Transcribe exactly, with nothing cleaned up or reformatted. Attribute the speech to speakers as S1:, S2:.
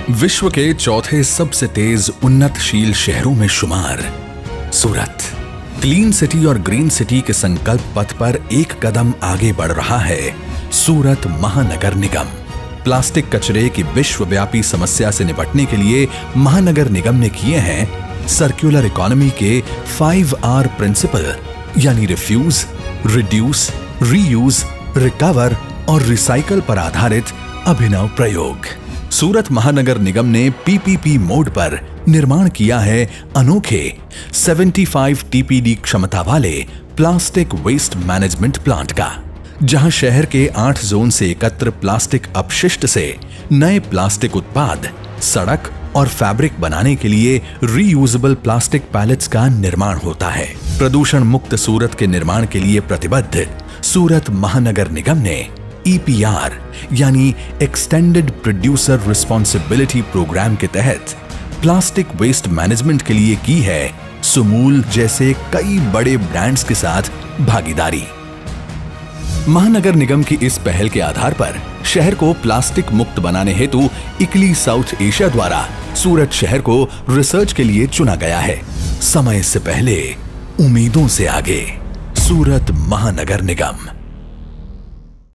S1: विश्व के चौथे सबसे तेज उन्नतशील शहरों में शुमार सूरत क्लीन सिटी और ग्रीन सिटी के संकल्प पथ पर एक कदम आगे बढ़ रहा है सूरत महानगर निगम। प्लास्टिक कचरे की विश्वव्यापी समस्या से निपटने के लिए महानगर निगम ने किए हैं सर्कुलर इकोनॉमी के फाइव आर प्रिंसिपल, यानी रिफ्यूज, रिड्यूस, रीयूज, रिकवर और रिसाइकल पर आधारित अभिनव प्रयोग। सूरत महानगर निगम ने पीपीपी मोड पर निर्माण किया है अनोखे पचहत्तर टीपीडी क्षमता वाले प्लास्टिक वेस्ट मैनेजमेंट प्लांट का, जहां शहर के आठ जोन से एकत्र प्लास्टिक अपशिष्ट से नए प्लास्टिक उत्पाद, सड़क और फैब्रिक बनाने के लिए रीयूजेबल प्लास्टिक पैलेट्स का निर्माण होता है। प्रदूषण मुक्त सूरत के निर्माण के लिए प्रतिबद्ध सूरत महानगर निगम ने ई पी आर यानी एक्सटेंडेड प्रोड्यूसर रिस्पॉन्सिबिलिटी प्रोग्राम के तहत प्लास्टिक वेस्ट मैनेजमेंट के लिए की है सुमूल जैसे कई बड़े ब्रांड्स के साथ भागीदारी। महानगर निगम की इस पहल के आधार पर शहर को प्लास्टिक मुक्त बनाने हेतु इकली साउथ एशिया द्वारा सूरत शहर को रिसर्च के लिए चुना गया है। समय से पहले, उम्मीदों से आगे, सूरत महानगर निगम।